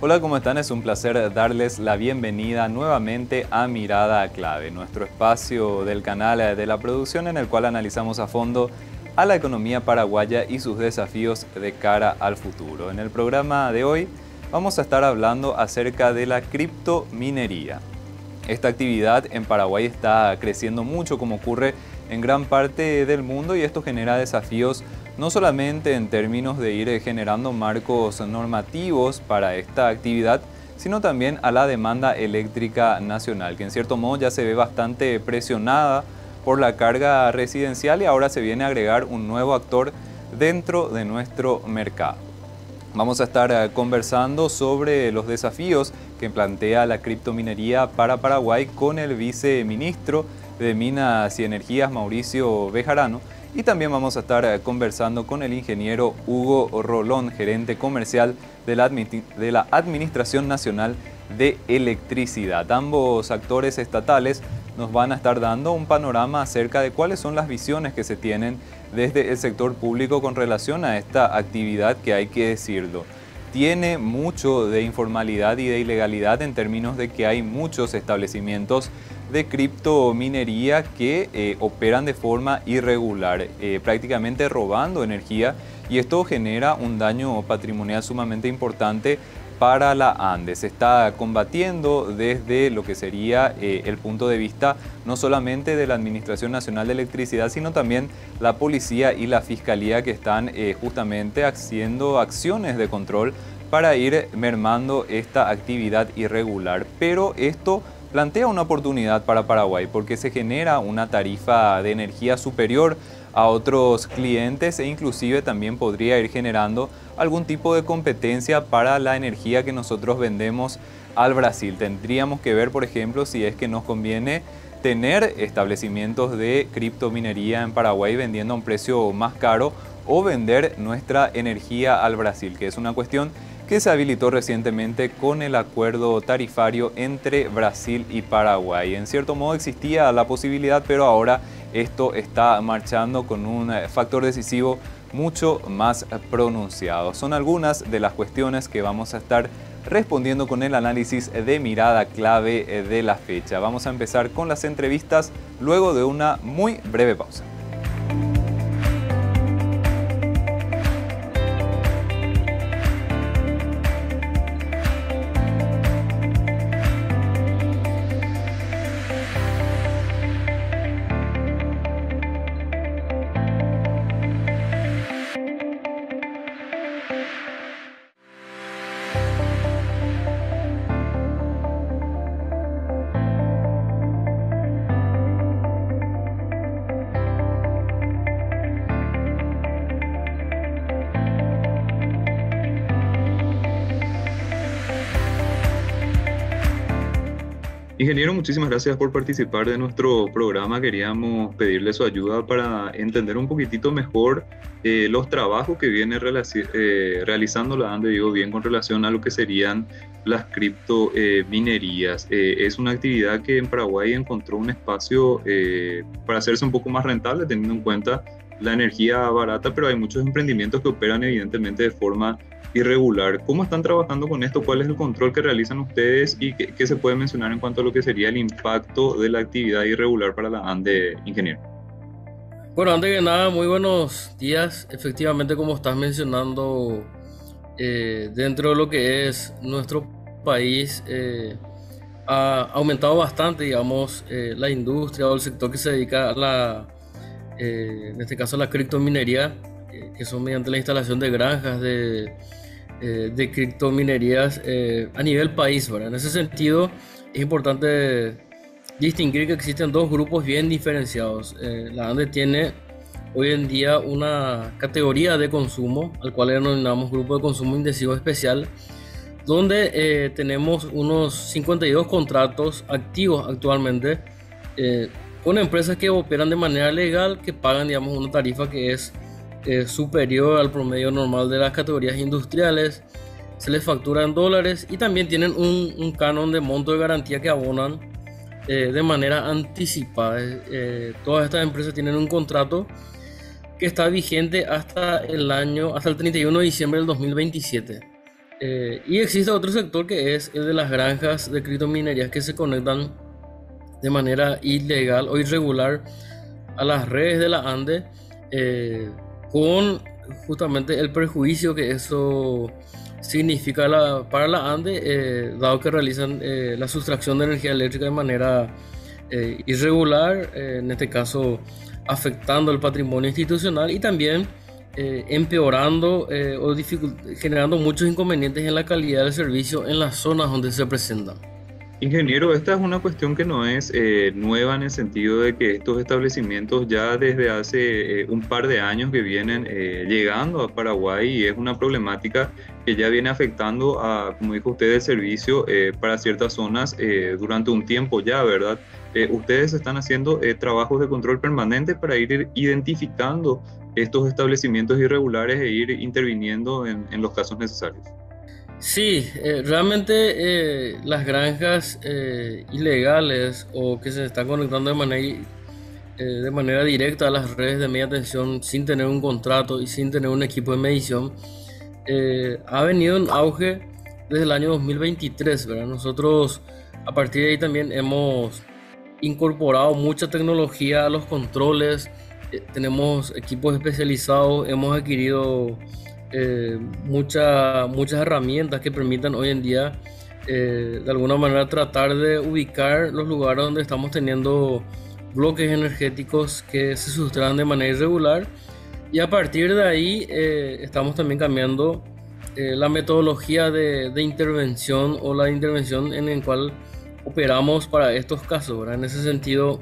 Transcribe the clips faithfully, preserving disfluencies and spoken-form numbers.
Hola, ¿cómo están? Es un placer darles la bienvenida nuevamente a Mirada Clave, nuestro espacio del canal de la producción en el cual analizamos a fondo a la economía paraguaya y sus desafíos de cara al futuro. En el programa de hoy vamos a estar hablando acerca de la criptominería. Esta actividad en Paraguay está creciendo mucho, como ocurre en gran parte del mundo, y esto genera desafíos no solamente en términos de ir generando marcos normativos para esta actividad, sino también a la demanda eléctrica nacional, que en cierto modo ya se ve bastante presionada por la carga residencial y ahora se viene a agregar un nuevo actor dentro de nuestro mercado. Vamos a estar conversando sobre los desafíos que plantea la criptominería para Paraguay con el viceministro de Minas y Energías, Mauricio Bejarano, y también vamos a estar conversando con el ingeniero Hugo Rolón, gerente comercial de la, de la Administración Nacional de Electricidad. Ambos actores estatales nos van a estar dando un panorama acerca de cuáles son las visiones que se tienen desde el sector público con relación a esta actividad que, hay que decirlo, tiene mucho de informalidad y de ilegalidad en términos de que hay muchos establecimientos de criptominería que eh, operan de forma irregular, eh, prácticamente robando energía, y esto genera un daño patrimonial sumamente importante para la ANDE. Se está combatiendo desde lo que sería eh, el punto de vista no solamente de la Administración Nacional de Electricidad, sino también la policía y la fiscalía, que están eh, justamente haciendo acciones de control para ir mermando esta actividad irregular. Pero esto plantea una oportunidad para Paraguay porque se genera una tarifa de energía superior a otros clientes e inclusive también podría ir generando algún tipo de competencia para la energía que nosotros vendemos al Brasil. Tendríamos que ver, por ejemplo, si es que nos conviene tener establecimientos de criptominería en Paraguay vendiendo a un precio más caro o vender nuestra energía al Brasil, que es una cuestión que se habilitó recientemente con el acuerdo tarifario entre Brasil y Paraguay. En cierto modo existía la posibilidad, pero ahora esto está marchando con un factor decisivo mucho más pronunciado. Son algunas de las cuestiones que vamos a estar respondiendo con el análisis de Mirada Clave de la fecha. Vamos a empezar con las entrevistas luego de una muy breve pausa. Ingeniero, muchísimas gracias por participar de nuestro programa. Queríamos pedirle su ayuda para entender un poquitito mejor eh, los trabajos que viene eh, realizando la ANDE, digo bien, con relación a lo que serían las criptominerías. Eh, eh, es una actividad que en Paraguay encontró un espacio eh, para hacerse un poco más rentable, teniendo en cuenta la energía barata, pero hay muchos emprendimientos que operan evidentemente de forma irregular. ¿Cómo están trabajando con esto? ¿Cuál es el control que realizan ustedes? ¿Y qué, qué se puede mencionar en cuanto a lo que sería el impacto de la actividad irregular para la ANDE, ingeniero? Bueno, antes que nada, muy buenos días. Efectivamente, como estás mencionando, eh, dentro de lo que es nuestro país, eh, ha aumentado bastante, digamos, eh, la industria o el sector que se dedica a la, eh, en este caso, a la criptominería, eh, que son mediante la instalación de granjas de Eh, de criptominerías eh, a nivel país, ¿verdad? En ese sentido es importante distinguir que existen dos grupos bien diferenciados. Eh, la ANDE tiene hoy en día una categoría de consumo al cual denominamos grupo de consumo intensivo especial, donde eh, tenemos unos cincuenta y dos contratos activos actualmente eh, con empresas que operan de manera legal, que pagan, digamos, una tarifa que es Eh, superior al promedio normal de las categorías industriales, se les factura en dólares y también tienen un, un canon de monto de garantía que abonan eh, de manera anticipada. Eh, todas estas empresas tienen un contrato que está vigente hasta el año, hasta el treinta y uno de diciembre del dos mil veintisiete. Eh, y existe otro sector que es el de las granjas de criptominería que se conectan de manera ilegal o irregular a las redes de la ANDE, eh, con justamente el perjuicio que eso significa la, para la ANDE, eh, dado que realizan eh, la sustracción de energía eléctrica de manera eh, irregular, eh, en este caso afectando el patrimonio institucional y también eh, empeorando eh, o generando muchos inconvenientes en la calidad del servicio en las zonas donde se presentan. Ingeniero, esta es una cuestión que no es eh, nueva en el sentido de que estos establecimientos ya desde hace eh, un par de años que vienen eh, llegando a Paraguay y es una problemática que ya viene afectando a, como dijo usted, el servicio eh, para ciertas zonas eh, durante un tiempo ya, ¿verdad? Eh, ustedes están haciendo eh, trabajos de control permanente para ir identificando estos establecimientos irregulares e ir interviniendo en, en los casos necesarios. Sí, eh, realmente eh, las granjas eh, ilegales o que se están conectando de manera, eh, de manera directa a las redes de media tensión sin tener un contrato y sin tener un equipo de medición, eh, ha venido en auge desde el año dos mil veintitrés, ¿verdad? Nosotros a partir de ahí también hemos incorporado mucha tecnología a los controles, eh, tenemos equipos especializados, hemos adquirido Eh, mucha, muchas herramientas que permitan hoy en día eh, de alguna manera tratar de ubicar los lugares donde estamos teniendo bloques energéticos que se sustraen de manera irregular y a partir de ahí eh, estamos también cambiando eh, la metodología de, de intervención o la intervención en la cual operamos para estos casos, ¿verdad? En ese sentido,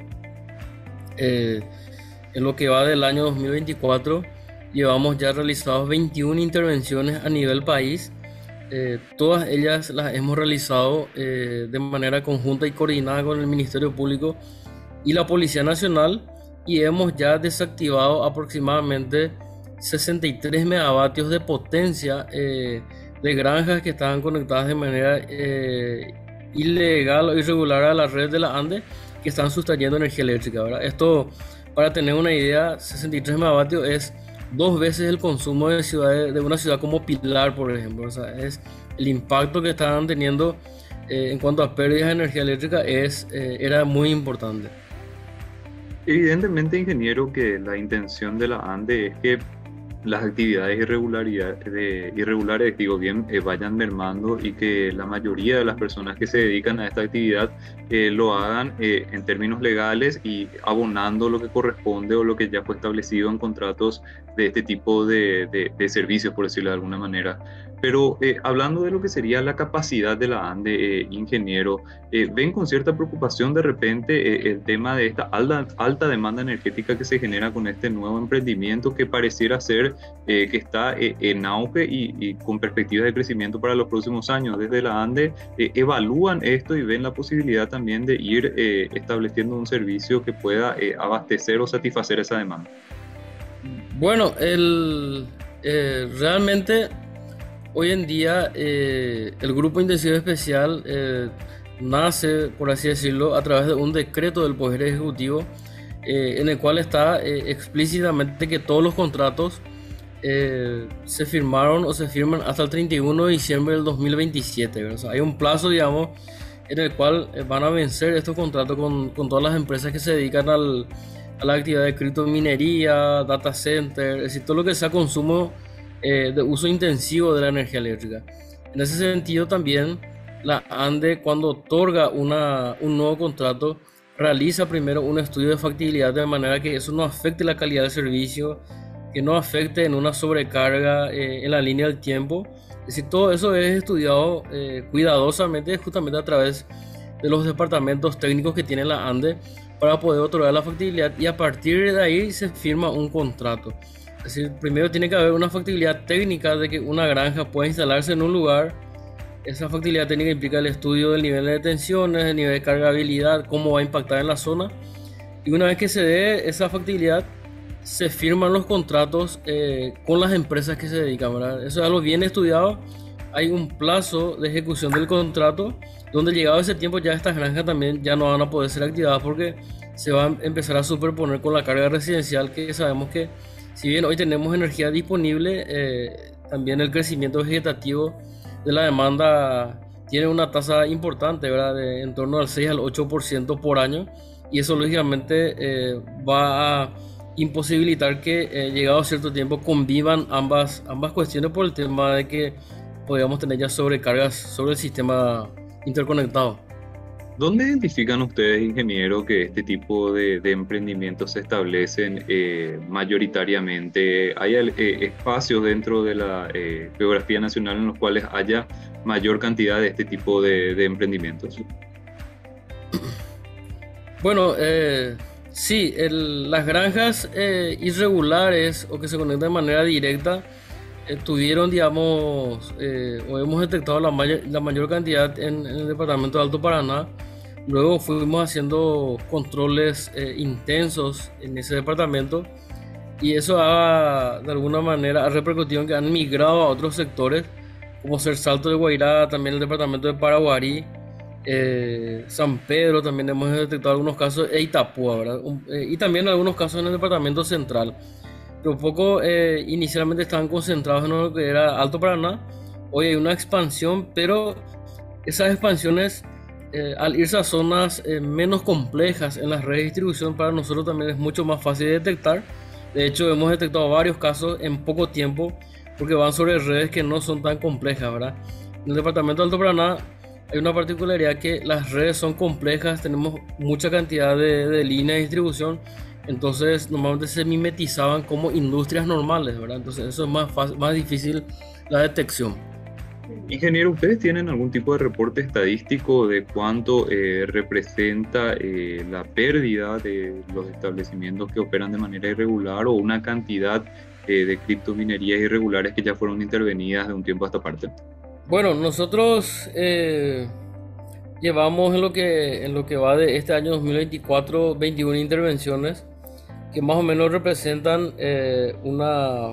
eh, en lo que va del año dos mil veinticuatro llevamos ya realizados veintiuna intervenciones a nivel país. Eh, todas ellas las hemos realizado eh, de manera conjunta y coordinada con el Ministerio Público y la Policía Nacional y hemos ya desactivado aproximadamente sesenta y tres megavatios de potencia eh, de granjas que estaban conectadas de manera eh, ilegal o irregular a la red de la ANDE que están sustrayendo energía eléctrica, ¿verdad? Esto, para tener una idea, sesenta y tres megavatios es dos veces el consumo de, ciudades, de una ciudad como Pilar, por ejemplo. O sea, es el impacto que estaban teniendo eh, en cuanto a pérdidas de energía eléctrica es, eh, era muy importante. Evidentemente, ingeniero, que la intención de la ANDE es que las actividades de irregulares, digo bien, eh, vayan mermando y que la mayoría de las personas que se dedican a esta actividad eh, lo hagan eh, en términos legales y abonando lo que corresponde o lo que ya fue establecido en contratos de este tipo de, de, de servicios, por decirlo de alguna manera. Pero eh, hablando de lo que sería la capacidad de la ANDE, eh, ingeniero, eh, ¿ven con cierta preocupación de repente eh, el tema de esta alta, alta demanda energética que se genera con este nuevo emprendimiento que pareciera ser eh, que está eh, en auge y, y con perspectivas de crecimiento para los próximos años? Desde la ANDE eh, evalúan esto y ven la posibilidad también de ir eh, estableciendo un servicio que pueda eh, abastecer o satisfacer esa demanda. Bueno, el, eh, realmente hoy en día eh, el Grupo Intensivo Especial eh, nace, por así decirlo, a través de un decreto del Poder Ejecutivo eh, en el cual está eh, explícitamente que todos los contratos eh, se firmaron o se firman hasta el treinta y uno de diciembre del dos mil veintisiete. O sea, hay un plazo, digamos, en el cual van a vencer estos contratos con, con todas las empresas que se dedican al, a la actividad de criptominería, data center, es decir, todo lo que sea consumo Eh, de uso intensivo de la energía eléctrica. En ese sentido también la ANDE, cuando otorga una, un nuevo contrato, realiza primero un estudio de factibilidad de manera que eso no afecte la calidad del servicio, que no afecte en una sobrecarga eh, en la línea del tiempo. Es decir, todo eso es estudiado eh, cuidadosamente justamente a través de los departamentos técnicos que tiene la ANDE para poder otorgar la factibilidad y a partir de ahí se firma un contrato. Es decir, primero tiene que haber una factibilidad técnica de que una granja pueda instalarse en un lugar. Esa factibilidad técnica implica el estudio del nivel de tensiones, el nivel de cargabilidad, cómo va a impactar en la zona. Y una vez que se dé esa factibilidad, se firman los contratos eh, con las empresas que se dedican, ¿verdad? Eso es algo bien estudiado. Hay un plazo de ejecución del contrato donde llegado ese tiempo ya estas granjas también ya no van a poder ser activadas porque se va a empezar a superponer con la carga residencial, que sabemos que si bien hoy tenemos energía disponible, eh, también el crecimiento vegetativo de la demanda tiene una tasa importante, ¿verdad? De en torno al seis al ocho por ciento por año, y eso lógicamente eh, va a imposibilitar que eh, llegado a cierto tiempo convivan ambas, ambas cuestiones por el tema de que podríamos tener ya sobrecargas sobre el sistema interconectado. ¿Dónde identifican ustedes, ingeniero, que este tipo de, de emprendimientos se establecen eh, mayoritariamente? ¿Hay eh, espacios dentro de la eh, geografía nacional en los cuales haya mayor cantidad de este tipo de, de emprendimientos? Bueno, eh, sí, el- las granjas eh, irregulares o que se conectan de manera directa eh, tuvieron, digamos, eh, o hemos detectado la, may- la mayor cantidad en, en el departamento de Alto Paraná. Luego fuimos haciendo controles eh, intensos en ese departamento, y eso ha, de alguna manera, ha repercutido en que han migrado a otros sectores, como ser Salto de Guairá, también el departamento de Paraguarí, eh, San Pedro, también hemos detectado algunos casos, e Itapúa, ¿verdad? Un- eh, y también algunos casos en el departamento central. Pero poco eh, inicialmente estaban concentrados en lo que era Alto Paraná. Hoy hay una expansión, pero esas expansiones, eh, al irse a zonas eh, menos complejas en las redes de distribución, para nosotros también es mucho más fácil de detectar. De hecho, hemos detectado varios casos en poco tiempo porque van sobre redes que no son tan complejas, ¿verdad? En el departamento de Alto Paraná hay una particularidad, que las redes son complejas, tenemos mucha cantidad de, de líneas de distribución, entonces normalmente se mimetizaban como industrias normales, ¿verdad? Entonces eso es más fácil, más difícil la detección. Ingeniero, ¿ustedes tienen algún tipo de reporte estadístico de cuánto eh, representa eh, la pérdida de los establecimientos que operan de manera irregular o una cantidad eh, de criptominerías irregulares que ya fueron intervenidas de un tiempo a esta parte? Bueno, nosotros eh, llevamos en lo que, en lo que va de este año dos mil veinticuatro veintiuna intervenciones que más o menos representan eh, una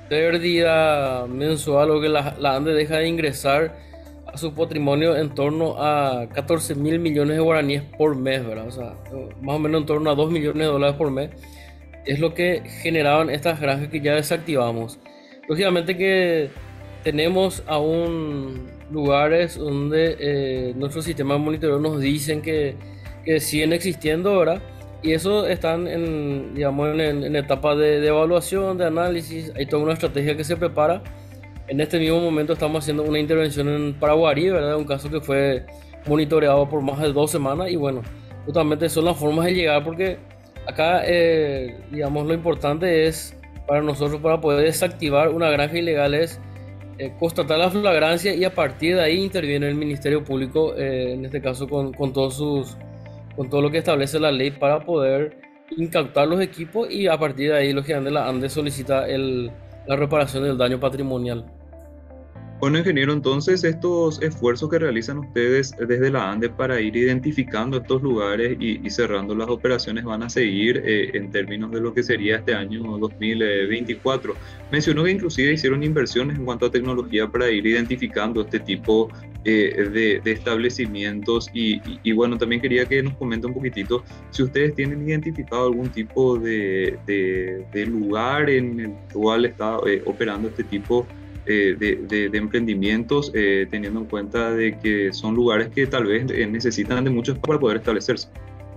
pérdida mensual, o que la, la ANDE deja de ingresar a su patrimonio en torno a catorce mil millones de guaraníes por mes, ¿verdad? O sea, más o menos en torno a dos millones de dólares por mes es lo que generaban estas granjas que ya desactivamos. Lógicamente que tenemos aún lugares donde eh, nuestro sistema de monitoreo nos dicen que, que siguen existiendo, ¿verdad? Y eso están en, digamos, en, en- en etapa de, de evaluación, de análisis. Hay toda una estrategia que se prepara. En este mismo momento estamos haciendo una intervención en Paraguarí, ¿verdad? Un caso que fue monitoreado por más de dos semanas, y bueno, justamente son las formas de llegar, porque acá, eh, digamos, lo importante es para nosotros, para poder desactivar una granja ilegal, es eh, constatar la flagrancia, y a partir de ahí interviene el Ministerio Público, eh, en este caso con, con todos sus, con todo lo que establece la ley para poder incautar los equipos, y a partir de ahí, lógicamente, la ANDE solicita el, la reparación del daño patrimonial. Bueno, ingeniero, entonces estos esfuerzos que realizan ustedes desde la ANDE para ir identificando estos lugares y, y cerrando las operaciones van a seguir eh, en términos de lo que sería este año dos mil veinticuatro. Mencionó que inclusive hicieron inversiones en cuanto a tecnología para ir identificando este tipo eh, de, de establecimientos y, y- y bueno, también quería que nos comente un poquitito si ustedes tienen identificado algún tipo de, de- de lugar en el cual está eh, operando este tipo eh, de, de- de emprendimientos, eh, teniendo en cuenta de que son lugares que tal vez eh, necesitan de mucho espacio para poder establecerse.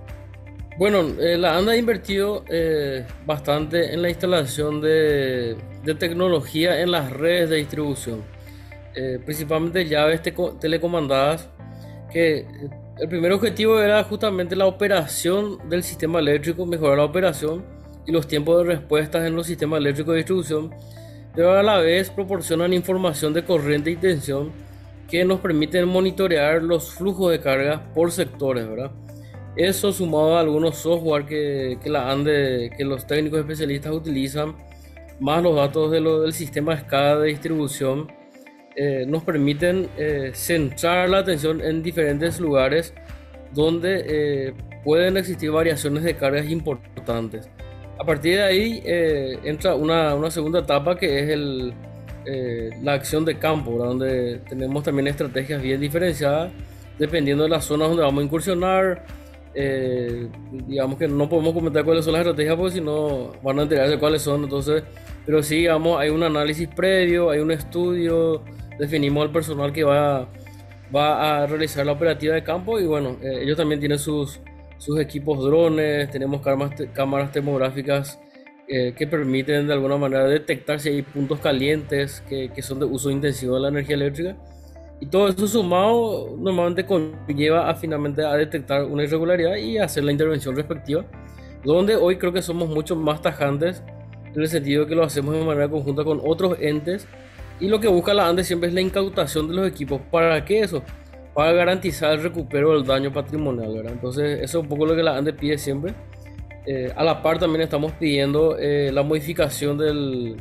Bueno, eh, la ANDA ha invertido eh, bastante en la instalación de, de tecnología en las redes de distribución, eh, principalmente llaves teco- telecomandadas, que eh, el primer objetivo era justamente la operación del sistema eléctrico, mejorar la operación y los tiempos de respuestas en los sistemas eléctricos de distribución, pero a la vez proporcionan información de corriente y tensión que nos permiten monitorear los flujos de carga por sectores, ¿verdad? Eso, sumado a algunos software que, que la ANDE, que los técnicos especialistas utilizan, más los datos de lo- del sistema SCADA de distribución, eh, nos permiten eh, centrar la atención en diferentes lugares donde eh, pueden existir variaciones de cargas importantes. A partir de ahí eh, entra una, una segunda etapa, que es el, eh, la acción de campo, ¿verdad? Donde tenemos también estrategias bien diferenciadas dependiendo de las zonas donde vamos a incursionar. Eh, digamos que no podemos comentar cuáles son las estrategias porque si no van a enterarse cuáles son, entonces, pero sí, digamos, hay un análisis previo, hay un estudio definimos el personal que va, va a realizar la operativa de campo y bueno, eh, ellos también tienen sus, sus equipos drones, tenemos cámaras, te- cámaras termográficas eh, que permiten de alguna manera detectar si hay puntos calientes que, que son de uso intensivo de la energía eléctrica. Y todo eso sumado normalmente conlleva a finalmente a detectar una irregularidad y hacer la intervención respectiva, donde hoy creo que somos mucho más tajantes en el sentido de que lo hacemos de manera conjunta con otros entes y lo que busca la ANDE siempre es la incautación de los equipos. ¿Para qué eso? Para garantizar el recupero del daño patrimonial, ¿verdad? Entonces eso es un poco lo que la ANDE pide siempre. Eh, a la par también estamos pidiendo eh, la modificación del...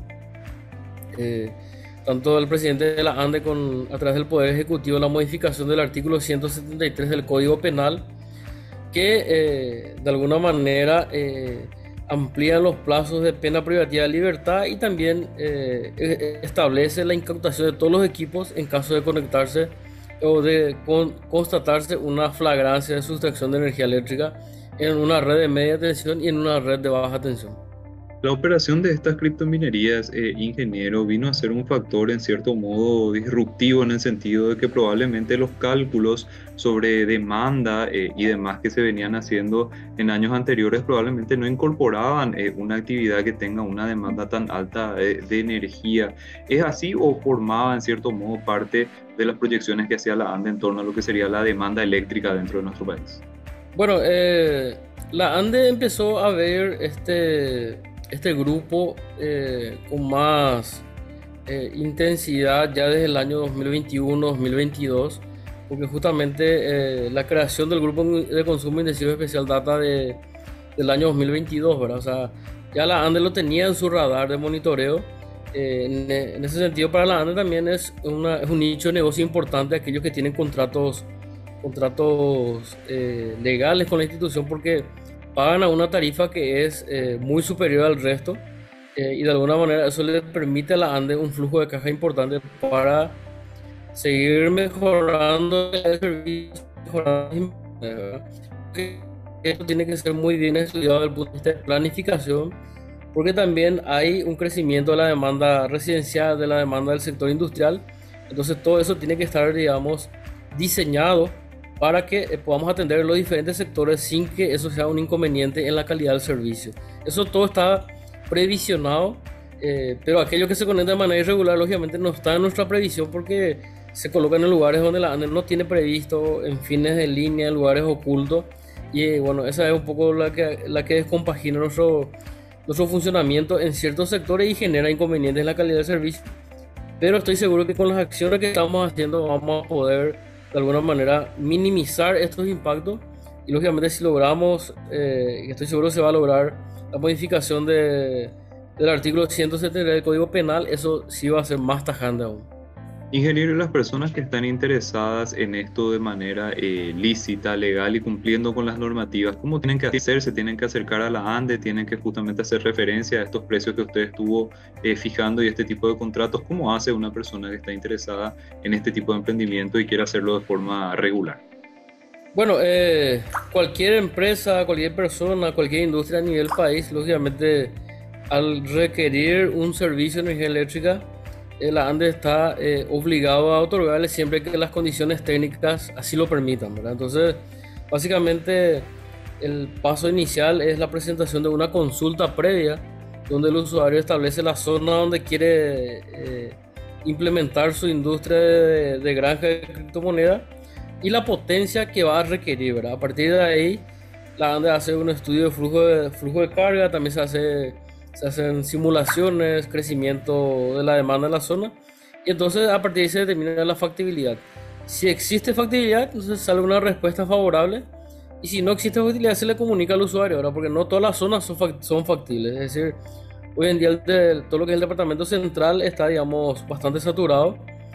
Eh, tanto el presidente de la ANDE con, a través del Poder Ejecutivo, la modificación del artículo ciento setenta y tres del Código Penal, que eh, de alguna manera eh, amplían los plazos de pena privativa de libertad y también eh, e- establece la incautación de todos los equipos en caso de conectarse o de con- constatarse una flagrancia de sustracción de energía eléctrica en una red de media tensión y en una red de baja tensión. La operación de estas criptominerías, eh, ingeniero, vino a ser un factor en cierto modo disruptivo en el sentido de que probablemente los cálculos sobre demanda eh, y demás que se venían haciendo en años anteriores probablemente no incorporaban eh, una actividad que tenga una demanda tan alta de, de energía. ¿Es así o formaba en cierto modo parte de las proyecciones que hacía la ANDE en torno a lo que sería la demanda eléctrica dentro de nuestro país? Bueno, eh, la ANDE empezó a ver este, este grupo eh, con más eh, intensidad ya desde el año dos mil veintiuno dos mil veintidós, porque justamente eh, la creación del grupo de consumo intensivo especial data de, del año dos mil veintidós, ¿verdad? O sea, ya la ANDE lo tenía en su radar de monitoreo. Eh, en, en ese sentido, para la ANDE también es, una, es un nicho de negocio importante aquellos que tienen contratos contratos eh, legales con la institución porque pagan a una tarifa que es eh, muy superior al resto eh, y de alguna manera eso le permite a la ANDE un flujo de caja importante para seguir mejorando el servicio, mejorando, ¿verdad? Esto tiene que ser muy bien estudiado desde el punto de vista de planificación porque también hay un crecimiento de la demanda residencial, de la demanda del sector industrial, entonces todo eso tiene que estar, digamos, diseñado para que eh, podamos atender los diferentes sectores sin que eso sea un inconveniente en la calidad del servicio. Eso todo está previsionado, eh, pero aquello que se conecta de manera irregular lógicamente no está en nuestra previsión porque se colocan en lugares donde la ANDE no tiene previsto, en fines de línea, en lugares ocultos y eh, bueno, esa es un poco la que, la que descompagina nuestro, nuestro funcionamiento en ciertos sectores y genera inconvenientes en la calidad del servicio, pero estoy seguro que con las acciones que estamos haciendo vamos a poder de alguna manera minimizar estos impactos y lógicamente si logramos, eh, y estoy seguro que se va a lograr la modificación de, del artículo ciento setenta del Código Penal, eso sí va a ser más tajante aún. Ingeniero, y las personas que están interesadas en esto de manera eh, lícita, legal y cumpliendo con las normativas, ¿cómo tienen que hacer? ¿Se tienen que acercar a la ANDE? ¿Tienen que justamente hacer referencia a estos precios que usted estuvo eh, fijando y este tipo de contratos? ¿Cómo hace una persona que está interesada en este tipo de emprendimiento y quiere hacerlo de forma regular? Bueno, eh, cualquier empresa, cualquier persona, cualquier industria a nivel país, lógicamente al requerir un servicio de energía eléctrica, eh, la ANDE está eh, obligado a otorgarle siempre que las condiciones técnicas así lo permitan, ¿verdad? Entonces, básicamente el paso inicial es la presentación de una consulta previa donde el usuario establece la zona donde quiere eh, implementar su industria de, de granja de criptomoneda y la potencia que va a requerir, ¿verdad? A partir de ahí, la ANDE hace un estudio de flujo de, flujo de carga, también se, hace, se hacen simulaciones, crecimiento de la demanda en la zona, y entonces a partir de ahí se determina la factibilidad. Si existe factibilidad, entonces sale una respuesta favorable, y si no existe factibilidad, se le comunica al usuario, ¿verdad? Porque no todas las zonas son, fact son factibles, es decir, hoy en día el de, todo lo que es el departamento central está, digamos, bastante saturado.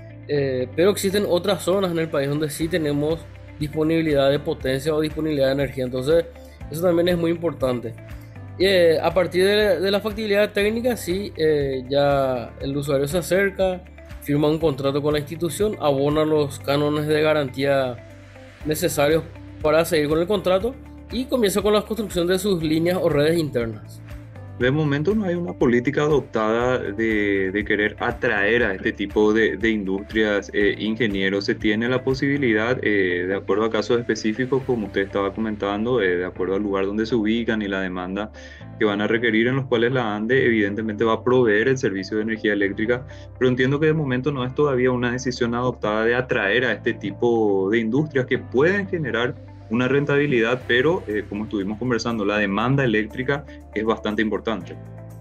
Eh, pero existen otras zonas en el país donde sí tenemos disponibilidad de potencia o disponibilidad de energía, entonces eso también es muy importante. Eh, a partir de, de la factibilidad técnica, sí, eh, ya el usuario se acerca, firma un contrato con la institución, abona los cánones de garantía necesarios para seguir con el contrato y comienza con la construcción de sus líneas o redes internas. De momento no hay una política adoptada de, de querer atraer a este tipo de, de industrias, eh, ingenieros. Se tiene la posibilidad, eh, de acuerdo a casos específicos, como usted estaba comentando, eh, de acuerdo al lugar donde se ubican y la demanda que van a requerir, en los cuales la ANDE evidentemente va a proveer el servicio de energía eléctrica, pero entiendo que de momento no es todavía una decisión adoptada de atraer a este tipo de industrias que pueden generar una rentabilidad, pero eh, como estuvimos conversando, la demanda eléctrica es bastante importante.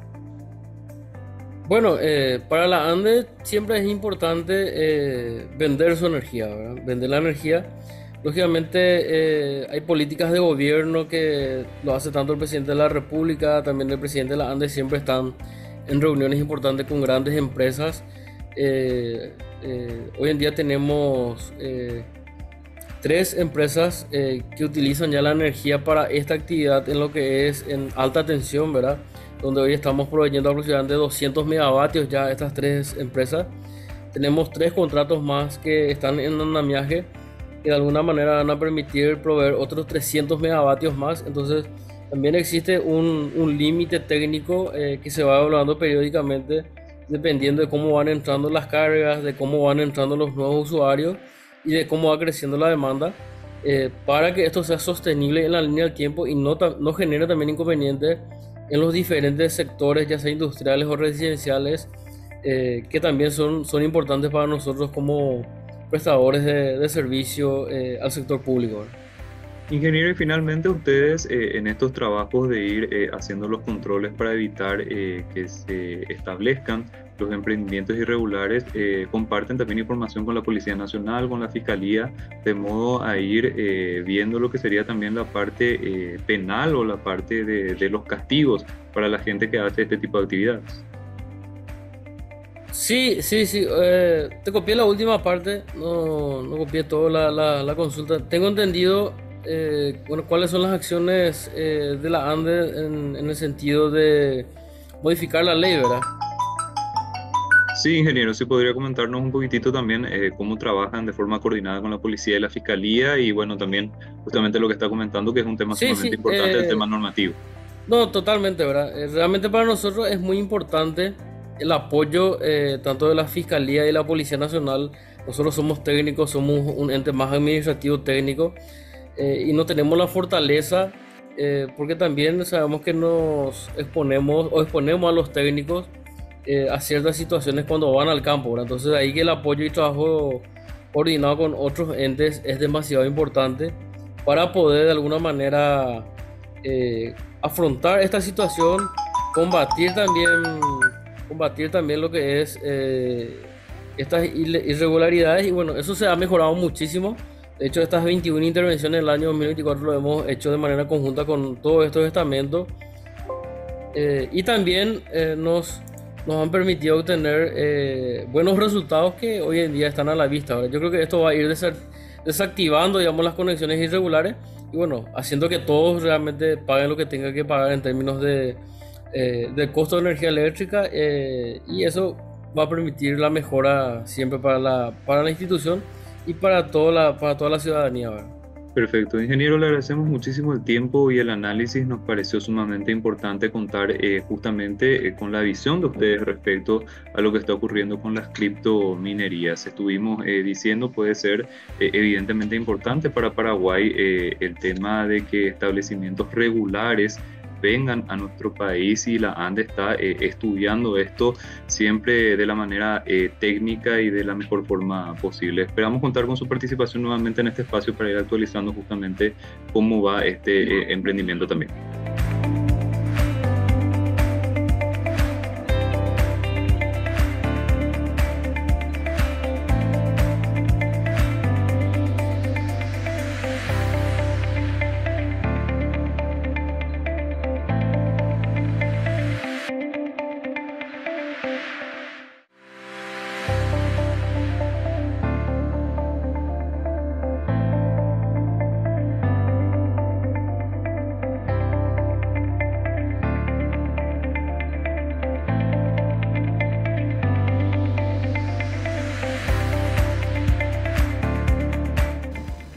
Bueno, eh, para la ANDE siempre es importante eh, vender su energía, ¿verdad? Vender la energía. Lógicamente eh, hay políticas de gobierno que lo hace tanto el presidente de la República, también el presidente de la ANDE siempre están en reuniones importantes con grandes empresas. Eh, eh, hoy en día tenemos eh, tres empresas eh, que utilizan ya la energía para esta actividad en lo que es en alta tensión, ¿verdad? Donde hoy estamos proveyendo aproximadamente doscientos megavatios ya estas tres empresas. Tenemos tres contratos más que están en andamiaje que de alguna manera van a permitir proveer otros trescientos megavatios más. Entonces también existe un, un límite técnico eh, que se va evaluando periódicamente dependiendo de cómo van entrando las cargas, de cómo van entrando los nuevos usuarios y de cómo va creciendo la demanda, eh, para que esto sea sostenible en la línea del tiempo y no, no genere también inconvenientes en los diferentes sectores, ya sea industriales o residenciales, eh, que también son, son importantes para nosotros como prestadores de, de servicio eh, al sector público, ¿verdad? Ingeniero, y finalmente ustedes eh, en estos trabajos de ir eh, haciendo los controles para evitar eh, que se establezcan los emprendimientos irregulares, eh, comparten también información con la Policía Nacional, con la Fiscalía, de modo a ir eh, viendo lo que sería también la parte eh, penal o la parte de, de los castigos para la gente que hace este tipo de actividades. Sí, sí, sí. Eh, te copié la última parte, no, no copié toda la, la, la consulta. Tengo entendido, eh, bueno, cuáles son las acciones eh, de la ANDE en, en el sentido de modificar la ley, ¿verdad? Sí, ingeniero, sí podría comentarnos un poquitito también eh, cómo trabajan de forma coordinada con la policía y la fiscalía y bueno, también justamente lo que está comentando, que es un tema Sí, sumamente sí. importante, el Eh, tema normativo. no, totalmente, ¿verdad? Eh, realmente para nosotros es muy importante el apoyo eh, tanto de la Fiscalía y la Policía Nacional. Nosotros somos técnicos, somos un ente más administrativo técnico, eh, y no tenemos la fortaleza, eh, porque también sabemos que nos exponemos o exponemos a los técnicos eh, a ciertas situaciones cuando van al campo, ¿verdad? Entonces ahí que el apoyo y trabajo coordinado con otros entes es demasiado importante para poder de alguna manera eh, afrontar esta situación, combatir también, combatir también lo que es eh, estas irregularidades. Y bueno, eso se ha mejorado muchísimo. De hecho, estas veintiuna intervenciones del año dos mil veinticuatro lo hemos hecho de manera conjunta con todos estos estamentos, eh, y también eh, nos, nos han permitido obtener eh, buenos resultados que hoy en día están a la vista. Ahora, yo creo que esto va a ir desactivando, digamos, las conexiones irregulares y bueno, haciendo que todos realmente paguen lo que tengan que pagar en términos de, eh, del costo de energía eléctrica, eh, y eso va a permitir la mejora siempre para la, para la institución y para toda la, para toda la ciudadanía, ¿verdad? Perfecto, ingeniero, le agradecemos muchísimo el tiempo y el análisis. Nos pareció sumamente importante contar eh, justamente eh, con la visión de ustedes respecto a lo que está ocurriendo con las criptominerías. Estuvimos eh, diciendo, puede ser eh, evidentemente importante para Paraguay eh, el tema de que establecimientos regulares vengan a nuestro país, y la ANDE está eh, estudiando esto siempre de la manera eh, técnica y de la mejor forma posible. Esperamos contar con su participación nuevamente en este espacio para ir actualizando justamente cómo va este eh, emprendimiento también.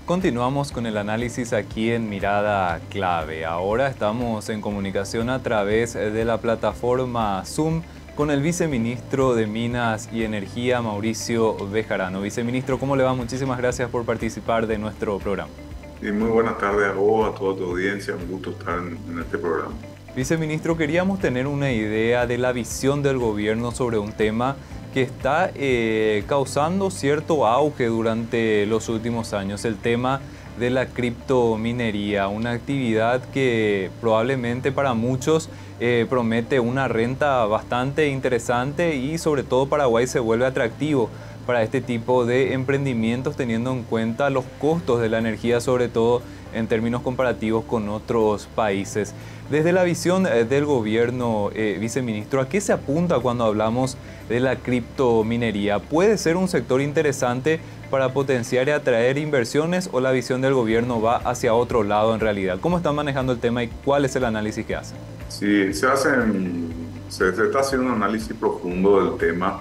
Continuamos con el análisis aquí en Mirada Clave. Ahora estamos en comunicación a través de la plataforma Zoom con el viceministro de Minas y Energía, Mauricio Bejarano. Viceministro, ¿cómo le va? Muchísimas gracias por participar de nuestro programa. Y muy buenas tardes a vos, a toda tu audiencia. Un gusto estar en, en este programa. Viceministro, queríamos tener una idea de la visión del gobierno sobre un tema que está eh, causando cierto auge durante los últimos años, el tema de la criptominería, una actividad que probablemente para muchos eh, promete una renta bastante interesante y sobre todo Paraguay se vuelve atractivo para este tipo de emprendimientos teniendo en cuenta los costos de la energía, sobre todo en términos comparativos con otros países. Desde la visión eh, del gobierno, eh, viceministro, ¿a qué se apunta cuando hablamos de la criptominería? ¿Puede ser un sector interesante para potenciar y atraer inversiones o la visión del gobierno va hacia otro lado en realidad? ¿Cómo están manejando el tema y cuál es el análisis que hacen? Sí, se, hacen, se, se está haciendo un análisis profundo del tema,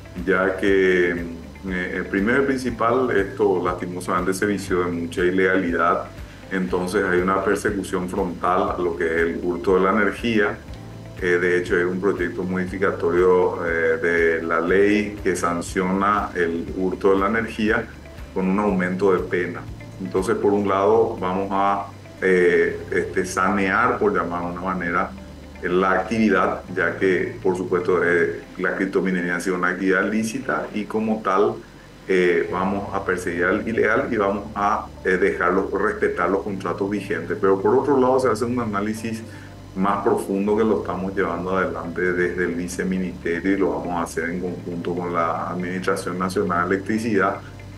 ya que eh, primero y principal, esto lastimosamente se vició de mucha ilegalidad. Entonces hay una persecución frontal a lo que es el hurto de la energía. Eh, de hecho, hay un proyecto modificatorio eh, de la ley que sanciona el hurto de la energía con un aumento de pena. Entonces, por un lado, vamos a eh, este, sanear, por llamar de una manera, la actividad, ya que, por supuesto, eh, la criptominería ha sido una actividad lícita y como tal, Eh, vamos a perseguir al ilegal y vamos a eh, dejarlos respetar los contratos vigentes. Pero por otro lado se hace un análisis más profundo que lo estamos llevando adelante desde el viceministerio y lo vamos a hacer en conjunto con la Administración Nacional de Electricidad,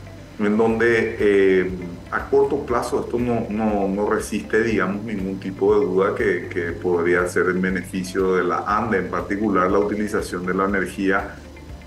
en donde eh, a corto plazo esto no, no, no resiste, digamos, ningún tipo de duda que, que podría ser en beneficio de la ANDE, en particular la utilización de la energía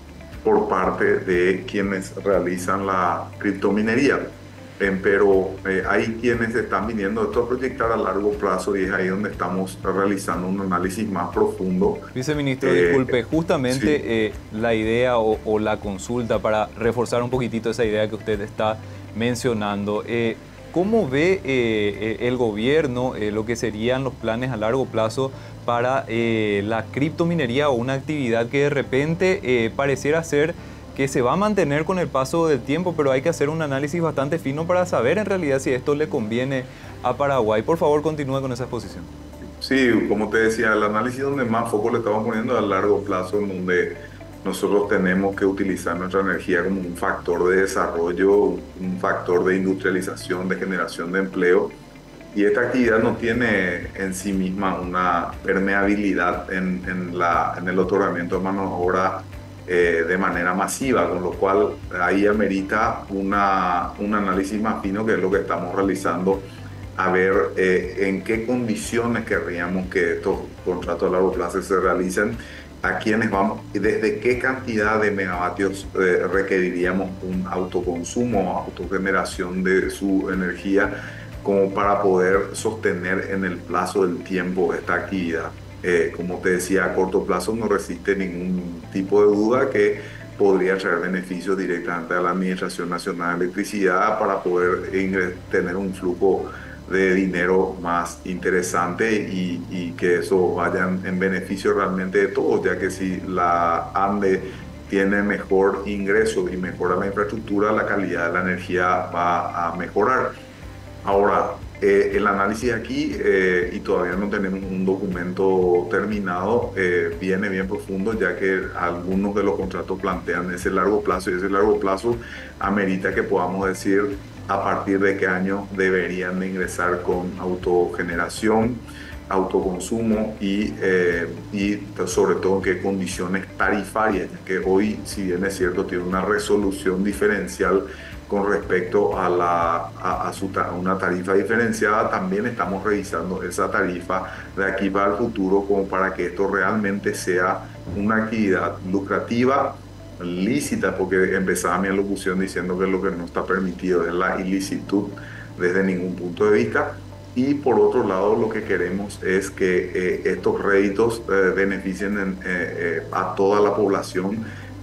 por parte de quienes realizan la criptominería. Eh, pero eh, hay quienes están viniendo esto a proyectar a largo plazo y es ahí donde estamos realizando un análisis más profundo. Viceministro, eh, disculpe, justamente sí. eh, la idea o, o la consulta para reforzar un poquitito esa idea que usted está mencionando. Eh, ¿Cómo ve eh, el gobierno eh, lo que serían los planes a largo plazo para eh, la criptominería o una actividad que de repente eh, pareciera ser que se va a mantener con el paso del tiempo, pero hay que hacer un análisis bastante fino para saber en realidad si esto le conviene a Paraguay? Por favor, continúe con esa exposición. Sí, como te decía, el análisis donde más foco le estamos poniendo a largo plazo, en donde nosotros tenemos que utilizar nuestra energía como un factor de desarrollo, un factor de industrialización, de generación de empleo. Y esta actividad no tiene en sí misma una permeabilidad en, en, la, en el otorgamiento de mano de obra eh, de manera masiva, con lo cual ahí amerita una, un análisis más fino, que es lo que estamos realizando, a ver eh, en qué condiciones querríamos que estos contratos a largo plazo se realicen, a quiénes vamos y desde qué cantidad de megavatios eh, requeriríamos un autoconsumo, autogeneración de su energía, como para poder sostener en el plazo del tiempo esta actividad. Eh, como te decía, a corto plazo no resiste ningún tipo de duda que podría traer beneficios directamente a la Administración Nacional de Electricidad para poder tener un flujo de dinero más interesante y, y que eso vaya en beneficio realmente de todos, ya que si la ANDE tiene mejor ingreso y mejora la infraestructura, la calidad de la energía va a mejorar. Ahora, eh, el análisis aquí, eh, y todavía no tenemos un documento terminado, eh, viene bien profundo, ya que algunos de los contratos plantean ese largo plazo y ese largo plazo amerita que podamos decir a partir de qué año deberían de ingresar con autogeneración, autoconsumo y, eh, y sobre todo en qué condiciones tarifarias, ya que hoy, si bien es cierto, tiene una resolución diferencial con respecto a, la, a, a, su, a una tarifa diferenciada, también estamos revisando esa tarifa de aquí para el futuro como para que esto realmente sea una actividad lucrativa, lícita, porque empezaba mi alocución diciendo que lo que no está permitido es la ilicitud desde ningún punto de vista. Y por otro lado, lo que queremos es que eh, estos réditos eh, beneficien en, eh, eh, a toda la población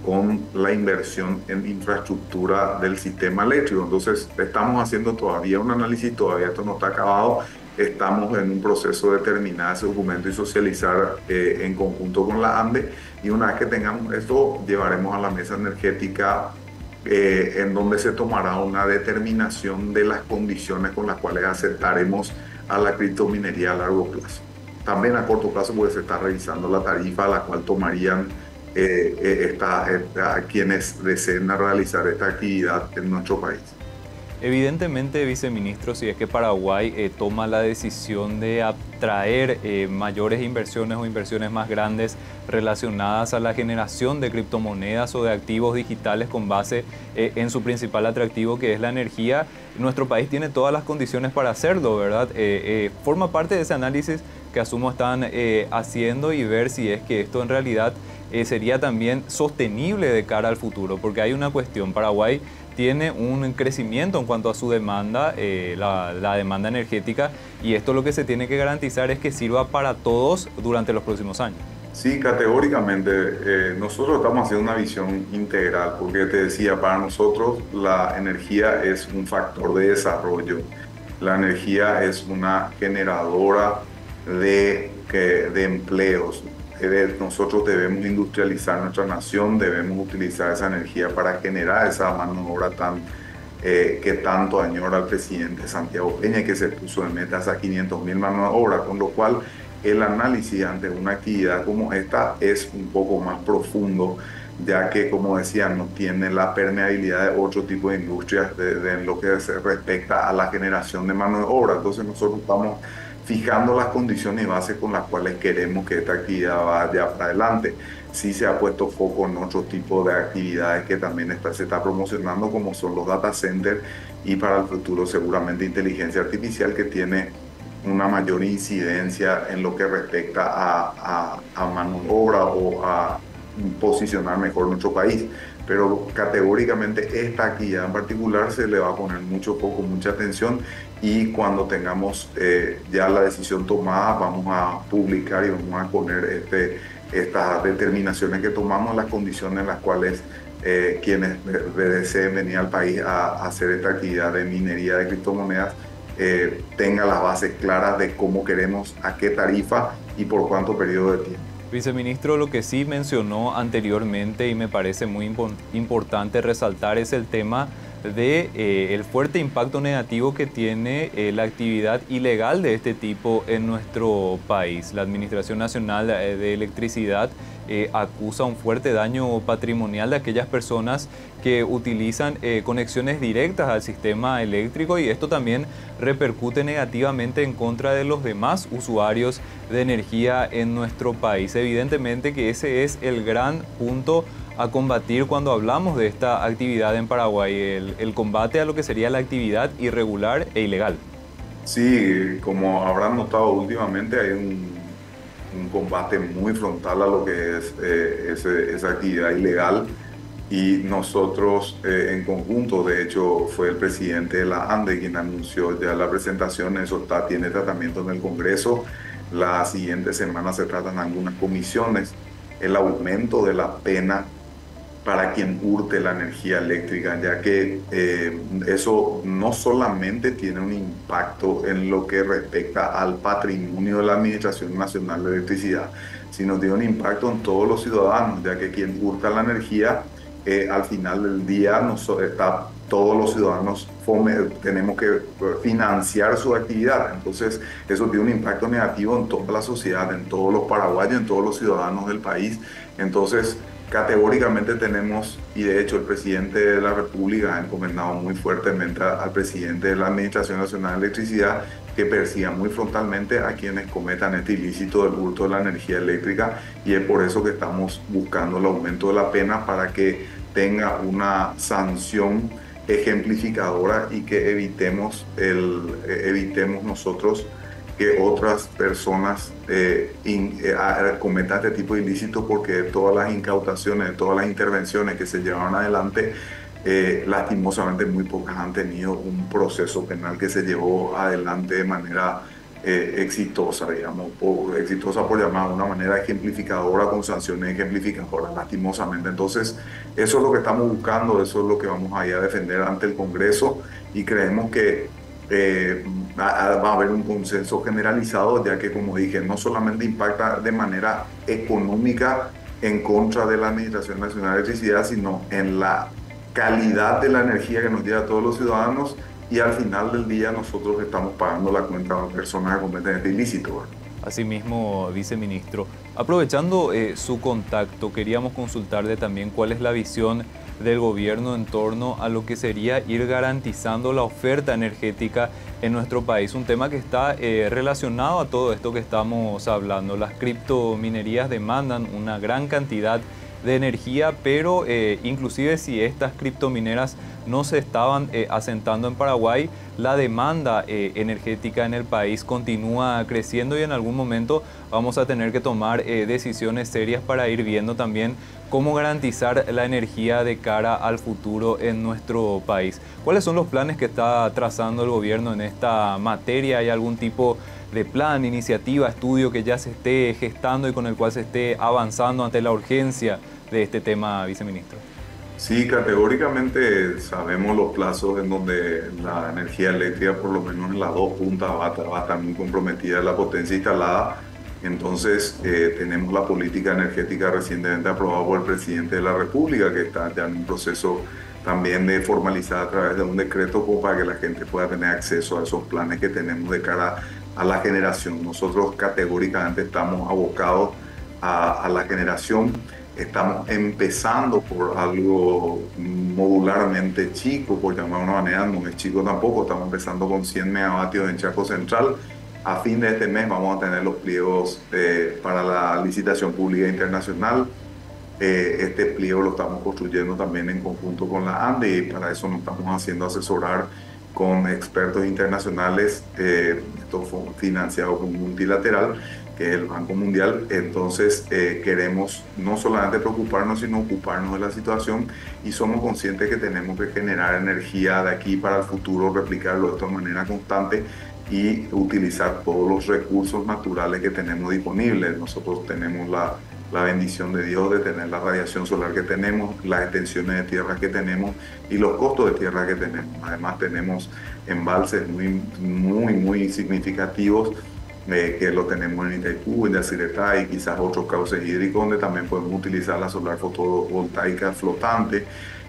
con la inversión en infraestructura del sistema eléctrico. Entonces, estamos haciendo todavía un análisis, todavía esto no está acabado. Estamos en un proceso de terminar ese documento y socializar eh, en conjunto con la ANDE. Y una vez que tengamos esto, llevaremos a la mesa energética eh, en donde se tomará una determinación de las condiciones con las cuales aceptaremos a la criptominería a largo plazo. También a corto plazo, pues se está revisando la tarifa a la cual tomarían eh, eh, esta, esta, quienes deseen realizar esta actividad en nuestro país. Evidentemente, viceministro, si es que Paraguay eh, toma la decisión de atraer eh, mayores inversiones o inversiones más grandes relacionadas a la generación de criptomonedas o de activos digitales con base eh, en su principal atractivo, que es la energía, nuestro país tiene todas las condiciones para hacerlo, ¿verdad? Eh, eh, forma parte de ese análisis que asumo están eh, haciendo y ver si es que esto en realidad eh, sería también sostenible de cara al futuro, porque hay una cuestión. Paraguay tiene un crecimiento en cuanto a su demanda, eh, la, la demanda energética, y esto lo que se tiene que garantizar es que sirva para todos durante los próximos años. Sí, categóricamente. Eh, nosotros estamos haciendo una visión integral, porque te decía, para nosotros la energía es un factor de desarrollo. La energía es una generadora de, que, de empleos. Nosotros debemos industrializar nuestra nación, debemos utilizar esa energía para generar esa mano de obra tan, eh, que tanto añora el presidente Santiago Peña, que se puso en metas a quinientos mil manos de obra, con lo cual el análisis ante una actividad como esta es un poco más profundo, ya que, como decía, no tiene la permeabilidad de otro tipo de industrias de, de, en lo que se respecta a la generación de mano de obra. Entonces nosotros estamos fijando las condiciones y bases con las cuales queremos que esta actividad vaya para adelante. Sí se ha puesto foco en otro tipo de actividades que también está, se está promocionando, como son los data centers, y para el futuro seguramente inteligencia artificial, que tiene una mayor incidencia en lo que respecta a, a, a mano de obra o a posicionar mejor nuestro país. Pero categóricamente esta actividad en particular se le va a poner mucho foco, mucha atención, y cuando tengamos eh, ya la decisión tomada vamos a publicar y vamos a poner este, estas determinaciones que tomamos, las condiciones en las cuales eh, quienes deseen venir al país a, a hacer esta actividad de minería de criptomonedas eh, tengan las bases claras de cómo queremos, a qué tarifa y por cuánto periodo de tiempo. Viceministro, lo que sí mencionó anteriormente y me parece muy impo importante resaltar es el tema de eh, el fuerte impacto negativo que tiene eh, la actividad ilegal de este tipo en nuestro país. La Administración Nacional de Electricidad eh, acusa un fuerte daño patrimonial de aquellas personas que utilizan eh, conexiones directas al sistema eléctrico, y esto también repercute negativamente en contra de los demás usuarios de energía en nuestro país. Evidentemente que ese es el gran punto a combatir cuando hablamos de esta actividad en Paraguay, el, el combate a lo que sería la actividad irregular e ilegal. Sí, como habrán notado últimamente, hay un, un combate muy frontal a lo que es eh, ese, esa actividad ilegal, y nosotros eh, en conjunto, de hecho fue el presidente de la ANDE quien anunció ya la presentación. Eso está, tiene tratamiento en el Congreso. La siguiente semana se tratan algunas comisiones, el aumento de la pena para quien hurte la energía eléctrica, ya que eh, eso no solamente tiene un impacto en lo que respecta al patrimonio de la Administración Nacional de Electricidad, sino tiene un impacto en todos los ciudadanos, ya que quien hurta la energía, eh, al final del día nos, está, todos los ciudadanos fome, tenemos que financiar su actividad. Entonces eso tiene un impacto negativo en toda la sociedad, en todos los paraguayos, en todos los ciudadanos del país. Entonces, categóricamente tenemos, y de hecho el presidente de la República ha encomendado muy fuertemente al presidente de la Administración Nacional de Electricidad que persiga muy frontalmente a quienes cometan este ilícito del hurto de la energía eléctrica, y es por eso que estamos buscando el aumento de la pena para que tenga una sanción ejemplificadora y que evitemos, el, evitemos nosotros que otras personas eh, in, eh, cometan este tipo de ilícitos, porque todas las incautaciones, todas las intervenciones que se llevaron adelante, eh, lastimosamente muy pocas han tenido un proceso penal que se llevó adelante de manera eh, exitosa, digamos, por, exitosa por llamar de una manera ejemplificadora, con sanciones ejemplificadoras, lastimosamente. Entonces, eso es lo que estamos buscando, eso es lo que vamos a ir a defender ante el Congreso y creemos que eh, va a haber un consenso generalizado, ya que, como dije, no solamente impacta de manera económica en contra de la Administración Nacional de Electricidad, sino en la calidad de la energía que nos llega a todos los ciudadanos, y al final del día nosotros estamos pagando la cuenta a personas que cometen este ilícito, ¿verdad? Asimismo, viceministro, aprovechando eh, su contacto, queríamos consultarle también cuál es la visión del gobierno en torno a lo que sería ir garantizando la oferta energética en nuestro país. Un tema que está eh, relacionado a todo esto que estamos hablando. Las criptominerías demandan una gran cantidad de energía, pero eh, inclusive si estas criptomineras no se estaban eh, asentando en Paraguay, la demanda eh, energética en el país continúa creciendo y en algún momento vamos a tener que tomar eh, decisiones serias para ir viendo también cómo garantizar la energía de cara al futuro en nuestro país. ¿Cuáles son los planes que está trazando el gobierno en esta materia? ¿Hay algún tipo de plan, iniciativa, estudio que ya se esté gestando y con el cual se esté avanzando ante la urgencia de este tema, viceministro? Sí, categóricamente sabemos los plazos en donde la energía eléctrica, por lo menos en las dos puntas, va a estar, va a estar muy comprometida la potencia instalada. Entonces, eh, tenemos la política energética recientemente aprobada por el presidente de la República, que está ya en un proceso también de formalizar a través de un decreto, como para que la gente pueda tener acceso a esos planes que tenemos de cara a la generación. Nosotros categóricamente estamos abocados a, a la generación. Estamos empezando por algo modularmente chico, por llamar de una manera, no es chico tampoco. Estamos empezando con cien megavatios en Chaco Central. A fin de este mes vamos a tener los pliegos eh, para la licitación pública internacional. Eh, este pliego lo estamos construyendo también en conjunto con la ANDE, y para eso nos estamos haciendo asesorar con expertos internacionales. Eh, esto fue financiado con multilateral, que es el Banco Mundial. Entonces eh, queremos no solamente preocuparnos, sino ocuparnos de la situación, y somos conscientes que tenemos que generar energía de aquí para el futuro, replicarlo de esta manera constante y utilizar todos los recursos naturales que tenemos disponibles. Nosotros tenemos la, la bendición de Dios de tener la radiación solar que tenemos, las extensiones de tierra que tenemos y los costos de tierra que tenemos. Además tenemos embalses muy, muy, muy significativos, Eh, que lo tenemos en Itaipú, en Yacyretá y quizás otros cauces hídricos donde también podemos utilizar la solar fotovoltaica flotante,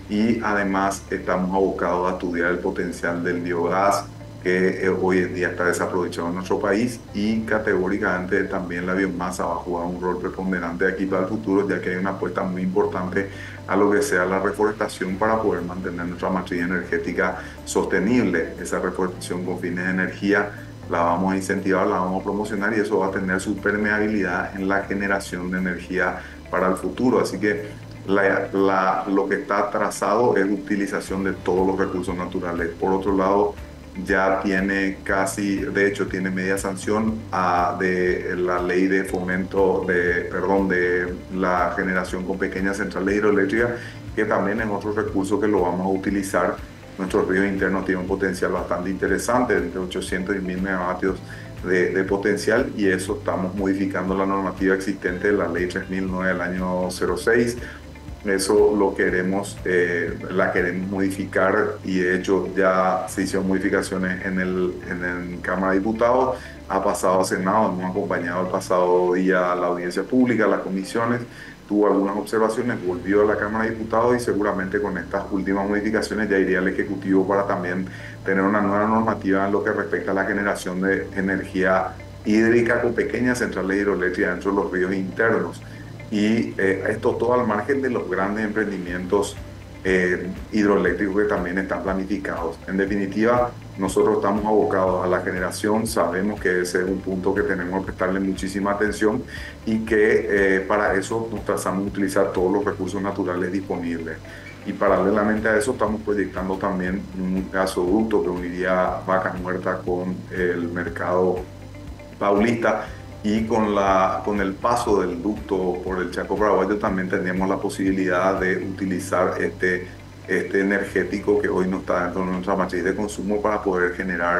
y además estamos abocados a estudiar el potencial del biogás, que eh, hoy en día está desaprovechado en nuestro país, y categóricamente también la biomasa va a jugar un rol preponderante aquí para el futuro, ya que hay una apuesta muy importante a lo que sea la reforestación para poder mantener nuestra matriz energética sostenible. Esa reforestación con fines de energía la vamos a incentivar, la vamos a promocionar, y eso va a tener su permeabilidad en la generación de energía para el futuro. Así que la, la, lo que está trazado es utilización de todos los recursos naturales. Por otro lado, ya tiene casi, de hecho tiene media sanción a, de la ley de fomento, de, perdón, de la generación con pequeñas centrales hidroeléctricas, que también es otro recurso que lo vamos a utilizar. Nuestros ríos internos tienen un potencial bastante interesante, entre ochocientos y mil megavatios de, de potencial, y eso estamos modificando la normativa existente de la ley tres mil nueve del año cero seis. Eso lo queremos, eh, la queremos modificar, y de hecho ya se hicieron modificaciones en el, en el Cámara de Diputados, ha pasado a Senado, hemos acompañado el pasado día a la audiencia pública, a las comisiones, tuvo algunas observaciones, volvió a la Cámara de Diputados, y seguramente con estas últimas modificaciones ya iría al Ejecutivo para también tener una nueva normativa en lo que respecta a la generación de energía hídrica con pequeñas centrales hidroeléctricas dentro de los ríos internos. Y eh, esto todo al margen de los grandes emprendimientos eh, hidroeléctricos que también están planificados. En definitiva, nosotros estamos abocados a la generación, sabemos que ese es un punto que tenemos que prestarle muchísima atención, y que eh, para eso nos trazamos a utilizar todos los recursos naturales disponibles. Y paralelamente a eso estamos proyectando también un gasoducto que uniría Vaca Muerta con el mercado paulista, y con, la, con el paso del ducto por el Chaco Paraguayo también tenemos la posibilidad de utilizar este, este energético que hoy no está dentro de nuestra matriz de consumo para poder generar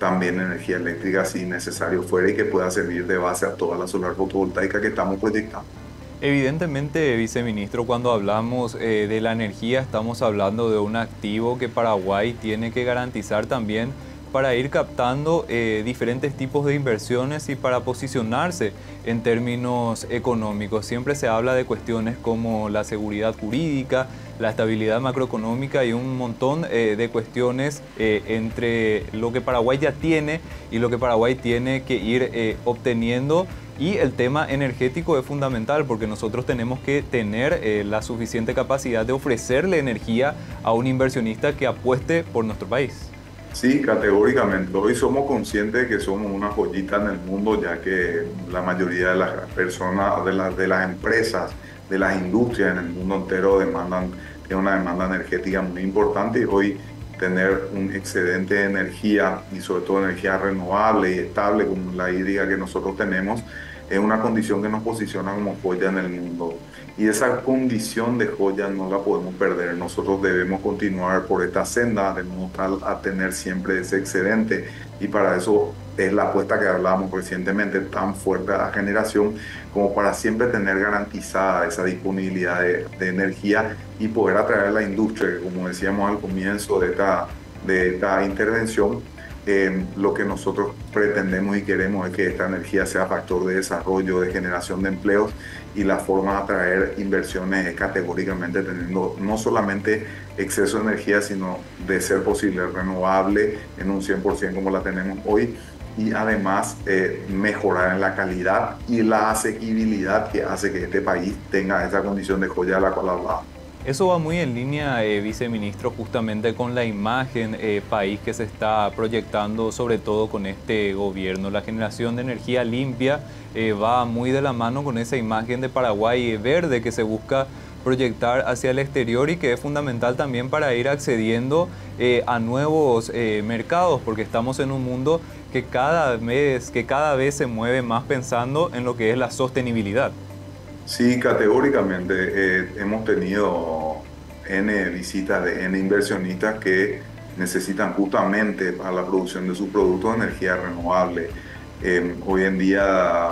también energía eléctrica si necesario fuera y que pueda servir de base a toda la solar fotovoltaica que estamos proyectando. Evidentemente, viceministro, cuando hablamos eh, de la energía estamos hablando de un activo que Paraguay tiene que garantizar también para ir captando eh, diferentes tipos de inversiones y para posicionarse en términos económicos. Siempre se habla de cuestiones como la seguridad jurídica, la estabilidad macroeconómica y un montón eh, de cuestiones eh, entre lo que Paraguay ya tiene y lo que Paraguay tiene que ir eh, obteniendo. Y el tema energético es fundamental porque nosotros tenemos que tener eh, la suficiente capacidad de ofrecerle energía a un inversionista que apueste por nuestro país. Sí, categóricamente. Hoy somos conscientes de que somos una joyita en el mundo, ya que la mayoría de las personas, de, las de las empresas, de las industrias en el mundo entero demandan, tienen una demanda energética muy importante y hoy tener un excedente de energía y sobre todo energía renovable y estable como la hídrica que nosotros tenemos es una condición que nos posiciona como joya en el mundo. Y esa condición de joya no la podemos perder. Nosotros debemos continuar por esta senda de tal a tener siempre ese excedente y para eso es la apuesta que hablábamos recientemente tan fuerte a la generación como para siempre tener garantizada esa disponibilidad de, de energía y poder atraer a la industria, que como decíamos al comienzo de esta, de esta intervención, Eh, lo que nosotros pretendemos y queremos es que esta energía sea factor de desarrollo, de generación de empleos y la forma de atraer inversiones es categóricamente teniendo no solamente exceso de energía, sino de ser posible renovable en un cien por ciento como la tenemos hoy y además eh, mejorar en la calidad y la asequibilidad que hace que este país tenga esa condición de joya de la cual hablaba. Eso va muy en línea, eh, viceministro, justamente con la imagen eh, país que se está proyectando, sobre todo con este gobierno. La generación de energía limpia eh, va muy de la mano con esa imagen de Paraguay verde que se busca proyectar hacia el exterior y que es fundamental también para ir accediendo eh, a nuevos eh, mercados, porque estamos en un mundo que cada vez, que cada vez se mueve más pensando en lo que es la sostenibilidad. Sí, categóricamente eh, hemos tenido N visitas de N inversionistas que necesitan justamente para la producción de sus productos energía renovable. Eh, hoy en día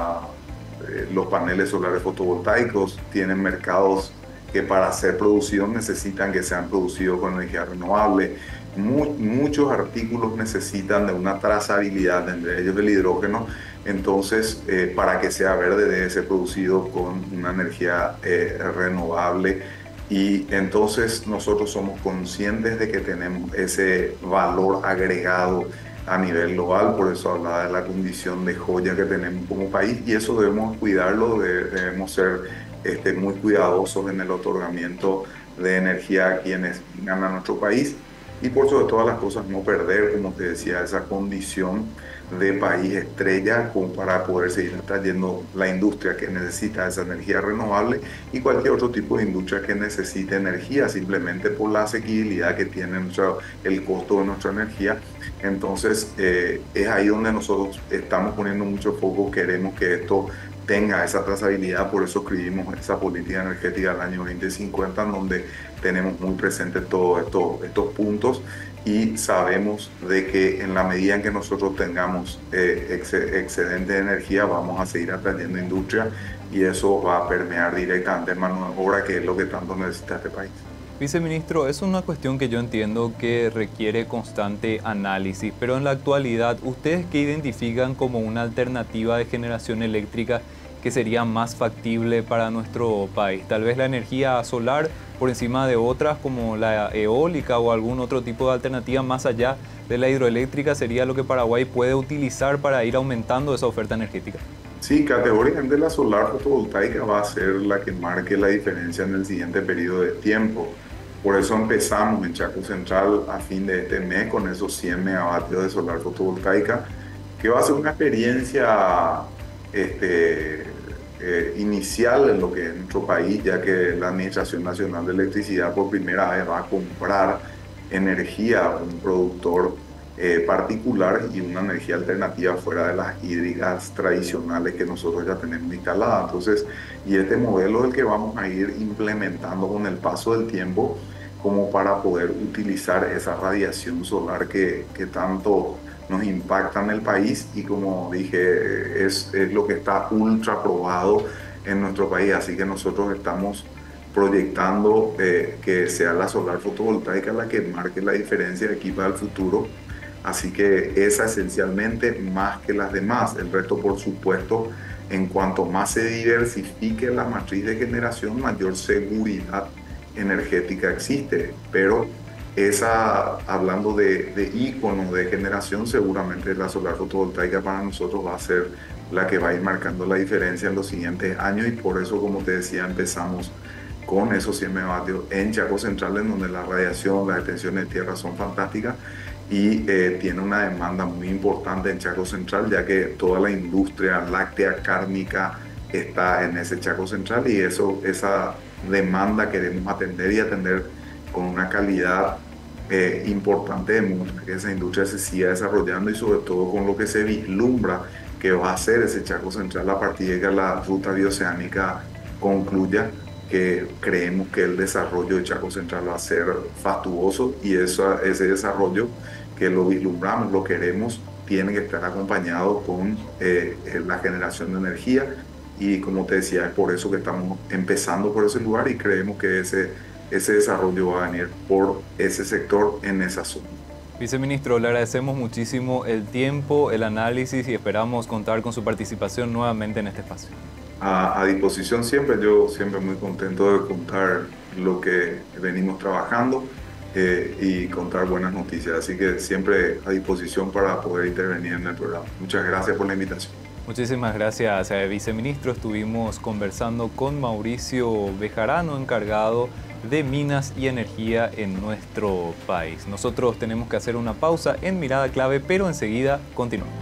eh, los paneles solares fotovoltaicos tienen mercados que para ser producidos necesitan que sean producidos con energía renovable. Mu muchos artículos necesitan de una trazabilidad, entre ellos el hidrógeno. Entonces, eh, para que sea verde debe ser producido con una energía eh, renovable y entonces nosotros somos conscientes de que tenemos ese valor agregado a nivel global, por eso hablaba de la condición de joya que tenemos como país y eso debemos cuidarlo, debemos ser este, muy cuidadosos en el otorgamiento de energía a quienes vengan a nuestro país y por sobre todas las cosas no perder, como te decía, esa condición de país estrella como para poder seguir atrayendo la industria que necesita esa energía renovable y cualquier otro tipo de industria que necesite energía simplemente por la asequibilidad que tiene nuestro, el costo de nuestra energía. Entonces eh, es ahí donde nosotros estamos poniendo mucho foco, queremos que esto tenga esa trazabilidad, por eso escribimos esa política energética del año veinte cincuenta en donde tenemos muy presentes todos estos, estos puntos y sabemos de que en la medida en que nosotros tengamos eh, ex excedente de energía vamos a seguir atrayendo industria y eso va a permear directamente en mano de obra, que es lo que tanto necesita este país. Viceministro, es una cuestión que yo entiendo que requiere constante análisis, pero en la actualidad, ¿ustedes qué identifican como una alternativa de generación eléctrica que sería más factible para nuestro país? Tal vez la energía solar por encima de otras como la eólica o algún otro tipo de alternativa más allá de la hidroeléctrica sería lo que Paraguay puede utilizar para ir aumentando esa oferta energética. Sí, categóricamente la solar fotovoltaica va a ser la que marque la diferencia en el siguiente periodo de tiempo. Por eso empezamos en Chaco Central a fin de este mes con esos cien megavatios de solar fotovoltaica, que va a ser una experiencia este, eh, inicial en lo que es nuestro país, ya que la Administración Nacional de Electricidad por primera vez va a comprar energía a un productor eh, particular y una energía alternativa fuera de las hídricas tradicionales que nosotros ya tenemos instaladas. Entonces, y este modelo es el que vamos a ir implementando con el paso del tiempo como para poder utilizar esa radiación solar que, que tanto nos impacta en el país y como dije, es, es lo que está ultra probado en nuestro país, así que nosotros estamos proyectando eh, que sea la solar fotovoltaica la que marque la diferencia de aquí para el futuro. Así que esa esencialmente más que las demás. El resto, por supuesto, en cuanto más se diversifique la matriz de generación, mayor seguridad energética existe. Pero esa, hablando de, de ícono de generación, seguramente la solar fotovoltaica para nosotros va a ser la que va a ir marcando la diferencia en los siguientes años y por eso, como te decía, empezamos con esos cien megavatios en Chaco Central, en donde la radiación, las extensiones de tierra son fantásticas y eh, tiene una demanda muy importante en Chaco Central, ya que toda la industria láctea, cárnica, está en ese Chaco Central y eso, esa demanda queremos atender y atender con una calidad eh, importante de muestra, que esa industria se siga desarrollando y sobre todo con lo que se vislumbra que va a ser ese Chaco Central a partir de que la ruta bioceánica concluya, que creemos que el desarrollo de Chaco Central va a ser fastuoso y eso, ese desarrollo que lo vislumbramos, lo queremos, tiene que estar acompañado con eh, la generación de energía y como te decía, es por eso que estamos empezando por ese lugar y creemos que ese, ese desarrollo va a venir por ese sector en esa zona. Viceministro, le agradecemos muchísimo el tiempo, el análisis y esperamos contar con su participación nuevamente en este espacio. A, a disposición siempre, yo siempre muy contento de contar lo que venimos trabajando eh, y contar buenas noticias, así que siempre a disposición para poder intervenir en el programa. Muchas gracias por la invitación. Muchísimas gracias, eh, viceministro. Estuvimos conversando con Mauricio Bejarano, encargado de minas y energía en nuestro país. Nosotros tenemos que hacer una pausa en Mirada Clave, pero enseguida continuamos.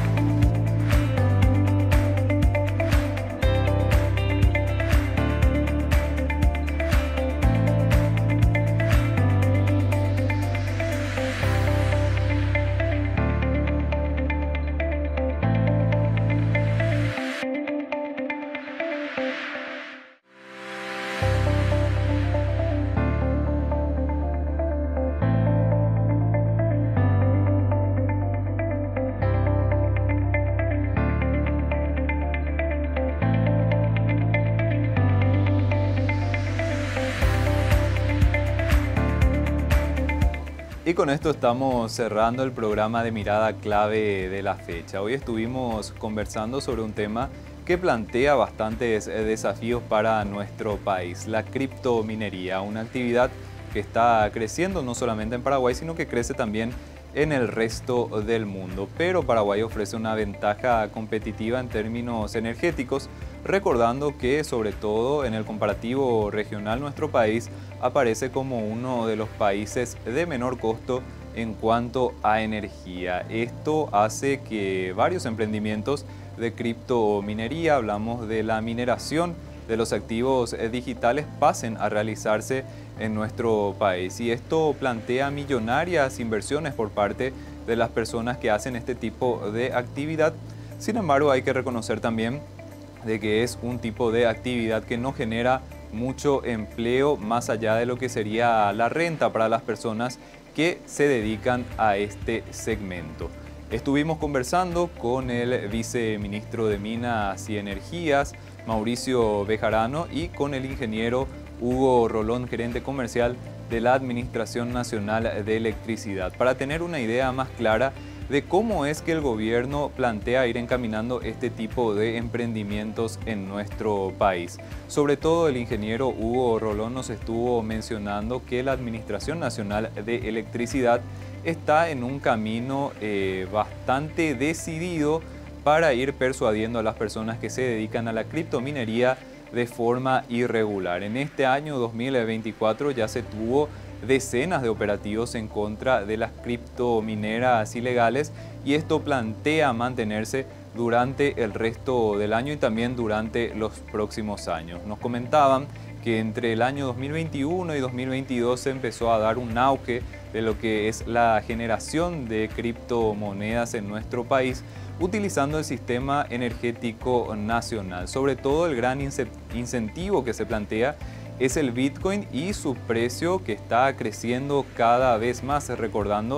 Y con esto estamos cerrando el programa de Mirada Clave de la fecha. Hoy estuvimos conversando sobre un tema que plantea bastantes desafíos para nuestro país, la criptominería, una actividad que está creciendo no solamente en Paraguay, sino que crece también en el resto del mundo. Pero Paraguay ofrece una ventaja competitiva en términos energéticos, recordando que sobre todo en el comparativo regional nuestro país aparece como uno de los países de menor costo en cuanto a energía. Esto hace que varios emprendimientos de criptominería, hablamos de la mineración de los activos digitales, pasen a realizarse en nuestro país. Y esto plantea millonarias inversiones por parte de las personas que hacen este tipo de actividad. Sin embargo, hay que reconocer también de que es un tipo de actividad que no genera mucho empleo más allá de lo que sería la renta para las personas que se dedican a este segmento. Estuvimos conversando con el viceministro de Minas y Energías, Mauricio Bejarano, y con el ingeniero Hugo Rolón, gerente comercial de la Administración Nacional de Electricidad, para tener una idea más clara de cómo es que el gobierno plantea ir encaminando este tipo de emprendimientos en nuestro país. Sobre todo el ingeniero Hugo Rolón nos estuvo mencionando que la Administración Nacional de Electricidad está en un camino eh, bastante decidido para ir persuadiendo a las personas que se dedican a la criptominería de forma irregular. En este año dos mil veinticuatro ya se tuvo decenas de operativos en contra de las criptomineras ilegales y esto plantea mantenerse durante el resto del año y también durante los próximos años. Nos comentaban que entre el año dos mil veintiuno y dos mil veintidós se empezó a dar un auge de lo que es la generación de criptomonedas en nuestro país, utilizando el sistema energético nacional. Sobre todo el gran incentivo que se plantea es el Bitcoin y su precio que está creciendo cada vez más, recordando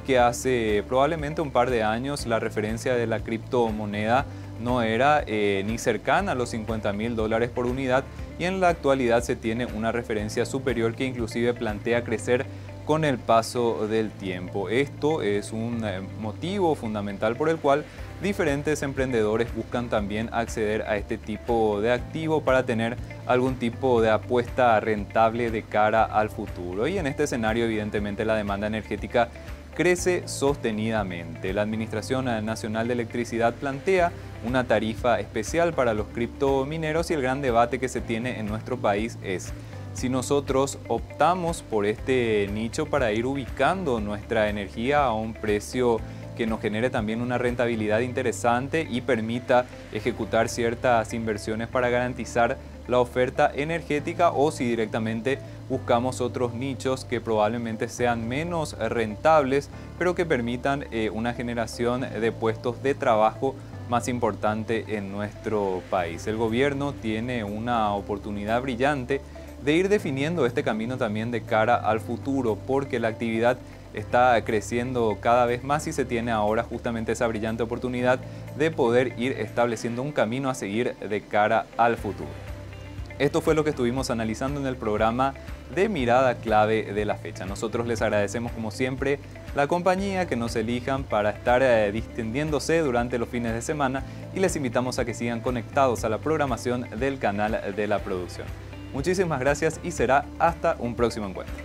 que hace probablemente un par de años la referencia de la criptomoneda no era eh, ni cercana a los cincuenta mil dólares por unidad, y en la actualidad se tiene una referencia superior que inclusive plantea crecer con el paso del tiempo. Esto es un eh, motivo fundamental por el cual diferentes emprendedores buscan también acceder a este tipo de activo para tener algún tipo de apuesta rentable de cara al futuro. Y en este escenario, evidentemente, la demanda energética crece sostenidamente. La Administración Nacional de Electricidad plantea una tarifa especial para los criptomineros, y el gran debate que se tiene en nuestro país es si nosotros optamos por este nicho para ir ubicando nuestra energía a un precio que nos genere también una rentabilidad interesante y permita ejecutar ciertas inversiones para garantizar la oferta energética, o si directamente buscamos otros nichos que probablemente sean menos rentables, pero que permitan eh, una generación de puestos de trabajo más importante en nuestro país. El gobierno tiene una oportunidad brillante de ir definiendo este camino también de cara al futuro, porque la actividad está creciendo cada vez más y se tiene ahora justamente esa brillante oportunidad de poder ir estableciendo un camino a seguir de cara al futuro. Esto fue lo que estuvimos analizando en el programa de Mirada Clave de la fecha. Nosotros les agradecemos como siempre la compañía, que nos elijan para estar eh, distendiéndose durante los fines de semana, y les invitamos a que sigan conectados a la programación del canal de la producción. Muchísimas gracias y será hasta un próximo encuentro.